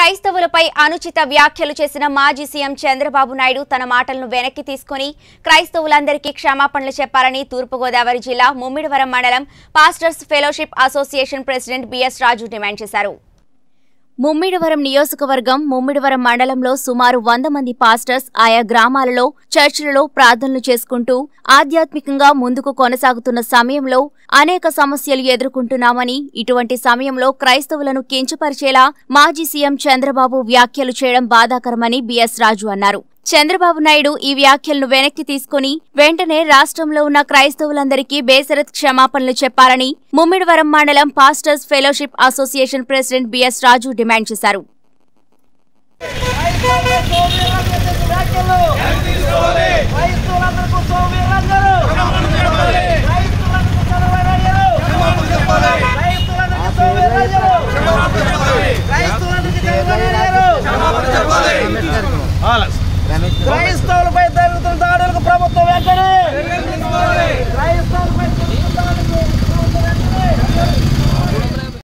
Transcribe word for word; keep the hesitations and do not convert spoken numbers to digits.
క్రైస్తవులపై అనుచిత వ్యాఖ్యలు చేసిన మాజీ సీఎం చంద్రబాబు నాయుడు తన మాటలను వెనక్కి తీసుకుని క్రైస్తవులందరికీ క్షమాపణలు చెప్పాలని తూర్పుగోదావరి జిల్లా ముమ్మిడివరం మండలం pastors fellowship association president B S Raju demand చేశారు. ముమ్మిడివరం నియోజకవర్గం ముమ్మిడివరం మండలంలో సుమారు వంద మంది పాస్టర్స్ ఆయా గ్రామాలలో చర్చిలలో ప్రార్థనలు చేసుకుంటూ ఆధ్యాత్మికంగా ముందుకు కొనసాగుతున్న సమయంలో అనేక సమస్యలు ఎదుర్కొంటున్నామని, ఇటువంటి సమయంలో క్రైస్తవులను కించపరిచేలా మాజీ సీఎం చంద్రబాబు వ్యాఖ్యలు చేయడం బాధాకరమని బిఎస్ రాజు అన్నారు. చంద్రబాబు నాయుడు ఈ వ్యాఖ్యలను వెనక్కి తీసుకుని వెంటనే రాష్ట్రంలో ఉన్న క్రైస్తవులందరికీ బేషరత్ క్షమాపణలు చెప్పాలని ముమ్మిడివరం మండలం pastors fellowship association president B S Raju demand చేశారు. క్రైస్తవులపై